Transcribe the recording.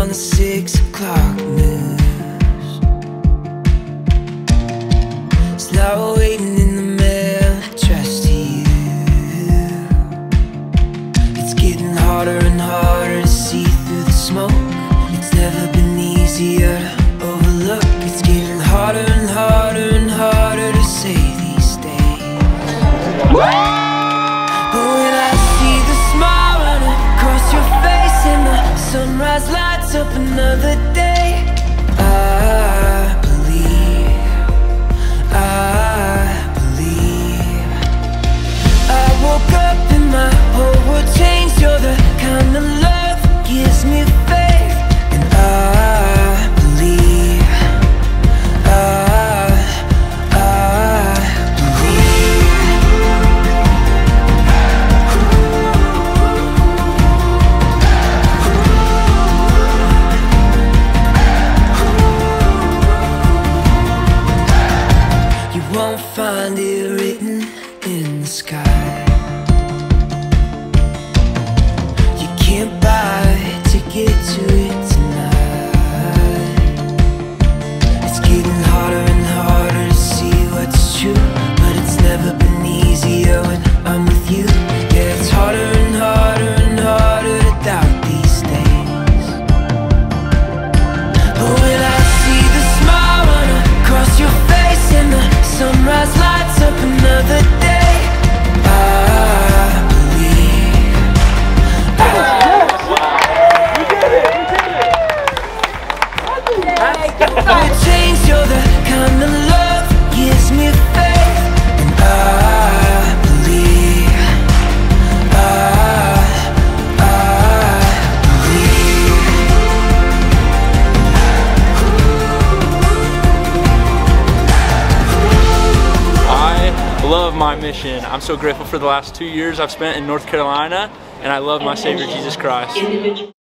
the 6 o'clock news. It's now waiting in the mail, addressed to you. It's getting harder and harder to see through the smoke. It's never been easier to overlook. It's getting harder and harder and harder to say these days. But when I see the smile run across your face and the sunrise lights up another day, I believe I woke up and my whole world changed. You're the kind of love that gives me faith, and I believe you won't find it written in the sky. You can't buy a ticket to it tonight. It's getting harder and harder to see what's true, but it's never been easier when I'm with you. Yeah, it's harder and harder and harder to doubt these days. But when I see the smile run across your face and the sunrise lights up another day, I believe we'll change. You're the kind of love that gives me faith, and I believe I love my mission. I'm so grateful for the last 2 years I've spent in North Carolina, and I love my Savior Jesus Christ.